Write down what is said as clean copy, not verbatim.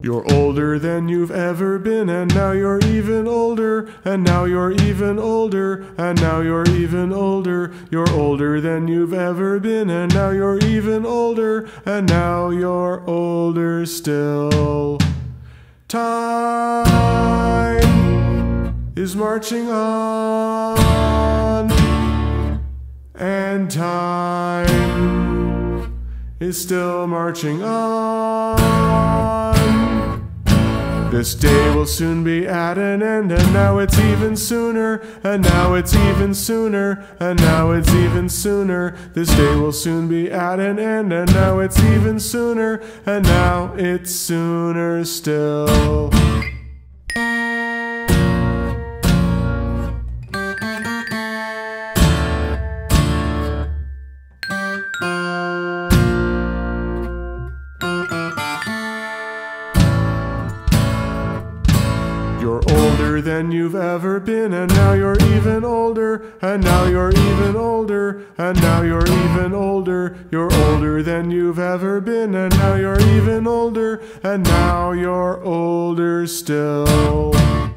You're older than you've ever been, and now you're even older, and now you're even older, and now you're even older. You're older than you've ever been, and now you're even older, and now you're older still. Time is marching on, and time is still marching on. This day will soon be at an end, and now it's even sooner, and now it's even sooner, and now it's even sooner. This day will soon be at an end, and now it's even sooner, and now it's sooner still. You're older than you've ever been, and now you're even older, and now you're even older, and now you're even older. You're older than you've ever been, and now you're even older, and now you're older still.